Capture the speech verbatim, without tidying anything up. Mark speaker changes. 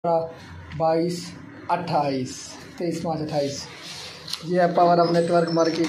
Speaker 1: बाईस अट्ठाईस तेईस पाँच अट्ठाईस। ये है पावर ऑफ नेटवर्क मार्केट